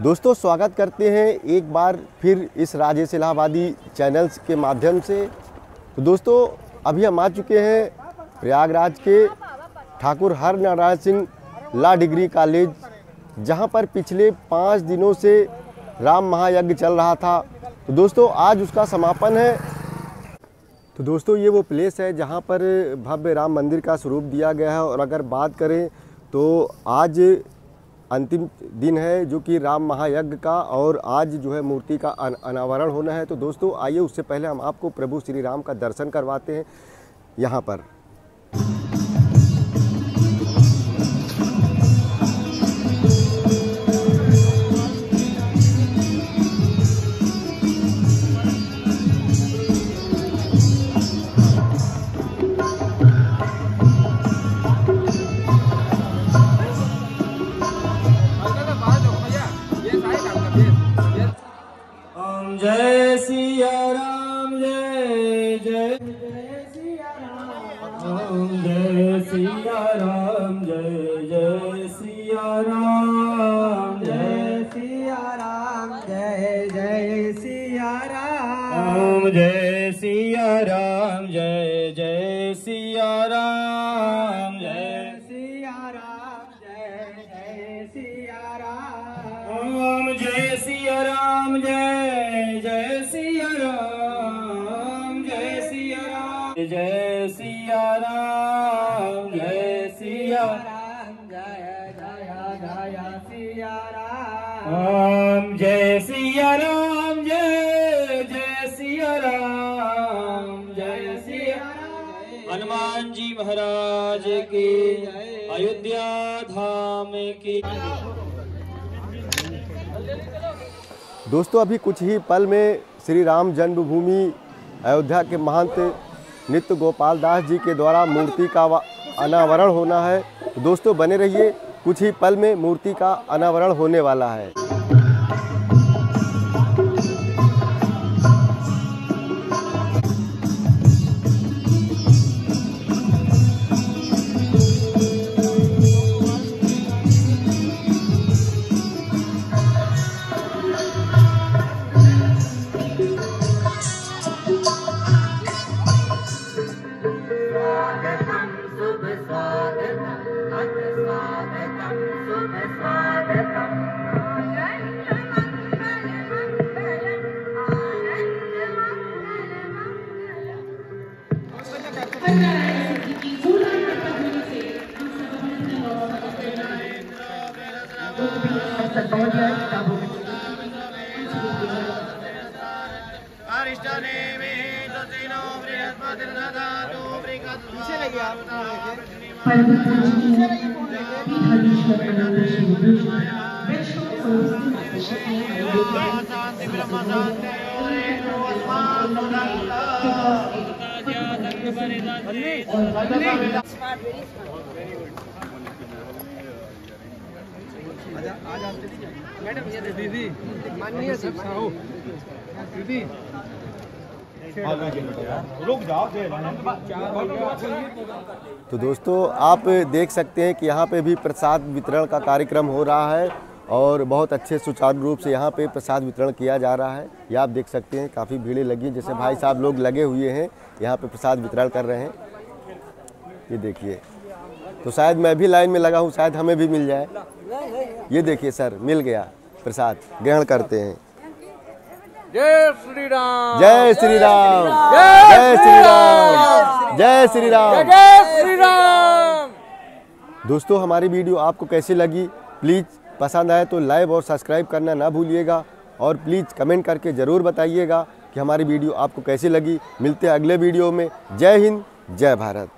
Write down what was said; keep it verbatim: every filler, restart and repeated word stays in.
दोस्तों स्वागत करते हैं एक बार फिर इस राजेश इलाहाबादी चैनल्स के माध्यम से। तो दोस्तों अभी हम आ चुके हैं प्रयागराज के Thakur Har Narayan Singh law degree college, जहां पर पिछले पाँच दिनों से राम महायज्ञ चल रहा था। तो दोस्तों आज उसका समापन है। तो दोस्तों ये वो प्लेस है जहां पर भव्य राम मंदिर का स्वरूप दिया गया है। और अगर बात करें तो आज अंतिम दिन है जो कि राम महायज्ञ का, और आज जो है मूर्ति का अनावरण होना है। तो दोस्तों आइए उससे पहले हम आपको प्रभु श्री राम का दर्शन करवाते हैं यहाँ पर। जय सिया राम जय जय जय सिया राम जय सिया राम जय जय सिया राम जय सिया राम जय जय सिया राम जय सिया राम जय जय सिया राम जय सिया राम जय जय सिया राम जय सिया राम जय जय सिया राम जय सिया राम जय सिया राम जय सिया राम जय जय जय सिया राम जय सिया राम जय जय सिया राम जय सिया राम। हनुमान जी महाराज की, अयोध्या धाम की। दोस्तों अभी कुछ ही पल में श्री राम जन्मभूमि अयोध्या के महंत नित्य गोपाल दास जी के द्वारा मूर्ति का अनावरण होना है। तो दोस्तों बने रहिए, कुछ ही पल में मूर्ति का अनावरण होने वाला है। मैडम ये दीदी माननीय साहू दीदी रुक जाओ। तो दोस्तों आप देख सकते हैं कि यहाँ पे भी प्रसाद वितरण का कार्यक्रम हो रहा है और बहुत अच्छे सुचारू रूप से यहाँ पे प्रसाद वितरण किया जा रहा है। ये आप देख सकते हैं काफ़ी भीड़ लगी, जैसे भाई साहब लोग लगे हुए हैं यहाँ पे प्रसाद वितरण कर रहे हैं। ये देखिए, तो शायद मैं भी लाइन में लगा हूँ, शायद हमें भी मिल जाए। ये देखिए सर, मिल गया प्रसाद, ग्रहण करते हैं। जय श्री राम जय श्री राम जय श्री राम जय श्री राम जय श्री राम। दोस्तों हमारी वीडियो आपको कैसी लगी, प्लीज़ पसंद आए तो लाइक और सब्सक्राइब करना ना भूलिएगा, और प्लीज़ कमेंट करके ज़रूर बताइएगा कि हमारी वीडियो आपको कैसी लगी। मिलते हैं अगले वीडियो में। जय हिंद, जय भारत।